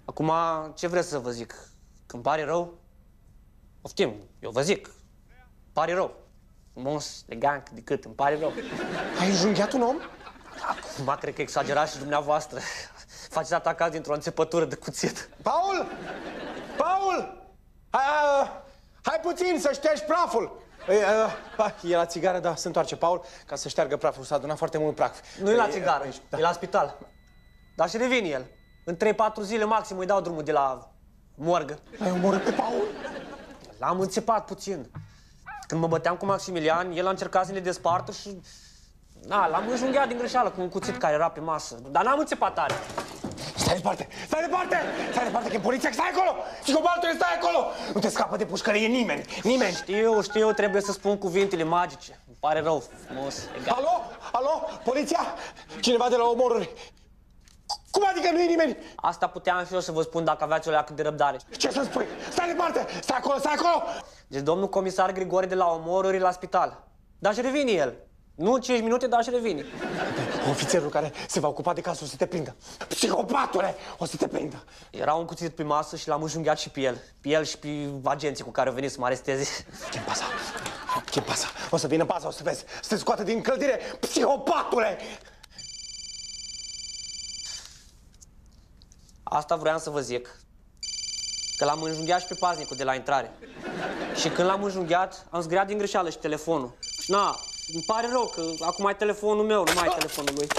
Acum, ce vreți să vă zic? Că îmi pare rău? Poftim, eu vă zic. Pare rău. Frumos, elegant, de cât, îmi pare rău. Ai înjunghiat un om? Acum, cred că exagerați și dumneavoastră. Faceți atacați dintr-o înțepătură de cuțit. Paul! Paul! Hai puțin să ștergi praful. E la țigară, da, se întoarce Paul ca să șteargă praful. S-a adunat foarte mult praf. Nu e la țigară, e la spital. Dar și revine el. În 3-4 zile maxim îi dau drumul de la morgă. L-ai omorât pe Paul? L-am înțepat puțin. Când mă băteam cu Maximilian, el a încercat să ne despartă și... l-am înjunghiat din greșeală cu un cuțit care era pe masă. Dar n-am înțepat tare. Stai departe! Stai departe! Stai departe, că e poliția! Stai acolo! Psihopatul, stai acolo! Nu te scapă de pușcărie nimeni! Nimeni! Știu, trebuie să spun cuvintele magice. Îmi pare rău, frumos, egal. Alo? Poliția? Cineva de la omoruri? Cum adică nu e nimeni? Asta puteam și eu să vă spun dacă aveați o leacă de răbdare. Ce să spui? Stai departe! Stai acolo, stai acolo! Deci domnul comisar Grigore de la omoruri la spital. Dar și revine el. Nu 5 minute, dar și revine. Ofițerul care se va ocupa de caz o să te prindă. Psihopatule, o să te prindă. Era un cuțit pe masă și l-am înjunghiat și pe el. Pe el și pe agenții cu care au venit să mă aresteze. Chem pasa. Chem pasa. O să vină pasa, o să vezi. Să te scoată din încălzire. Psihopatule! Asta vroiam să vă zic. Că l-am înjunghiat și pe paznicul de la intrare. Și când l-am înjunghiat, am zgriat din greșeală și telefonul. Îmi pare rău că acum ai telefonul meu, nu mai ai telefonul lui.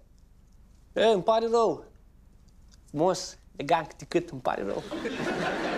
Îmi pare rău. Frumos, elegant, cât îmi pare rău.